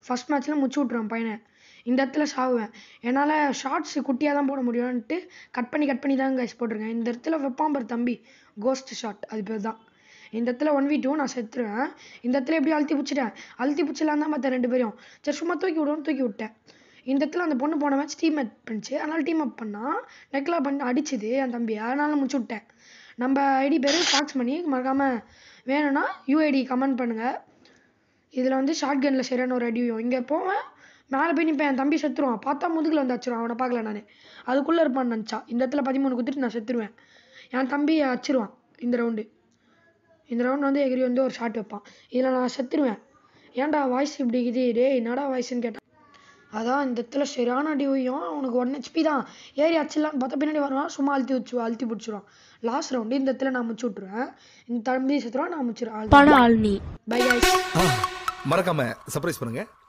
First மேட்ச்சில் முடிச்சு விட்ருவேன் பையனை. இந்த இடத்துல சாவுவேன். என்னால் ஷார்ட்ஸு குட்டியாக தான் போட முடியும்ன்ட்டு கட் பண்ணி தான் கைஸ் போட்டிருக்கேன். இந்த இடத்துல வைப்பான் பாரு தம்பி, கோஸ்ட் ஷாட், அது பேர் தான். இந்த இடத்துல 1v2 நான் செத்துருவேன். இந்த இடத்துல எப்படி அழுத்தி பிடிச்சிடலாம் தான் பார்த்தேன் 2 பேரையும். சரி சும்மா தூக்கி விட்டேன். இந்த இடத்துல அந்த பொண்ணு போன மேட்ச் டீம் அப் பண்ணிச்சு. அதனால் டீம் அப் பண்ணால் நெக்லாம் பண்ணி அடிச்சுது என் தம்பி. அதனால் முடிச்சு விட்டேன். நம்ம ஐடி பேர் ஃபாக்ஸ் பண்ணி மறக்காமல் வேணும்னா யூஐடி கமெண்ட் பண்ணுங்கள். இதில் வந்து ஷார்ட் கனில் சரியான ஒரு அடியும். இங்கே போவேன், மேலே போய் நிற்பேன், என் தம்பி செத்துருவான். பார்த்தா முதுகில் வந்து அடிச்சிருவான். அவனை பார்க்கல நான். அதுக்குள்ளே இருப்பான்னு நினச்சா. இந்த இடத்துல 13 குத்துட்டு நான் செத்துருவேன். என் தம்பி அடிச்சிருவான். இந்த ரவுண்டு வந்து எகிரி வந்து ஒரு ஷாட் வைப்பான். இதில் நான் செத்துருவேன். ஏன்டா வாய்ஸ் இப்படி இருக்குது டே, என்னடா வாய்ஸ்ன்னு கேட்டான். அதான் இந்த இடத்துல சரியான அடி வையும். அவனுக்கு 1 HP தான். ஏறி அடிச்சிடலான்னு பார்த்தா பின்னாடி வருவான். சும்மா அழுத்தி பிடிச்சிருவான். லாஸ்ட் ரவுண்டு இந்த இடத்துல நான் முடிச்சு விட்ருவேன். இந்த தம்பி செத்துருவான், நான் முடிச்சிடுவேன். பை. மறக்காம சர்ப்ரைஸ் பண்ணுங்க.